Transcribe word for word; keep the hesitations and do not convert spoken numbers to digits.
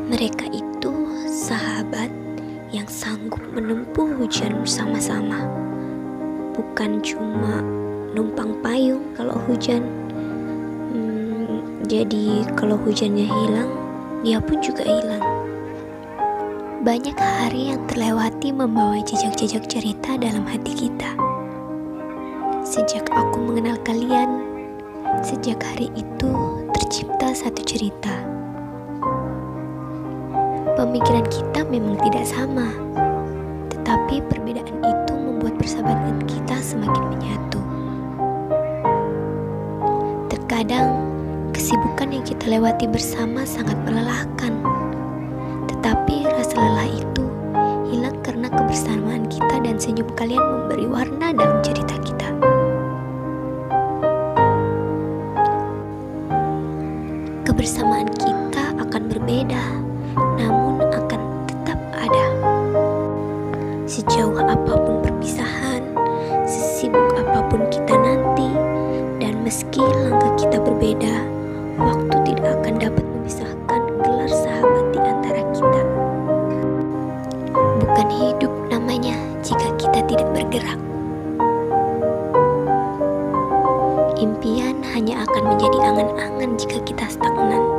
Mereka itu sahabat yang sanggup menempuh hujan bersama-sama. Bukan cuma numpang payung kalau hujan. Hmm, jadi kalau hujannya hilang, dia pun juga hilang. Banyak hari yang terlewati membawa jejak-jejak cerita dalam hati kita. Sejak aku mengenal kalian, sejak hari itu tercipta satu cerita. Pemikiran kita memang tidak sama, tetapi perbedaan itu membuat persahabatan kita semakin menyatu. Terkadang, kesibukan yang kita lewati bersama sangat melelahkan, tetapi rasa lelah itu hilang karena kebersamaan kita dan senyum kalian memberi warna dalam cerita kita. Kebersamaan kita akan berbeda, namun akan tetap ada. Sejauh apapun perpisahan, sesibuk apapun kita nanti, dan meski langkah kita berbeda, waktu tidak akan dapat memisahkan gelar sahabat di antara kita. Bukan hidup namanya jika kita tidak bergerak. Impian hanya akan menjadi angan-angan jika kita stagnan.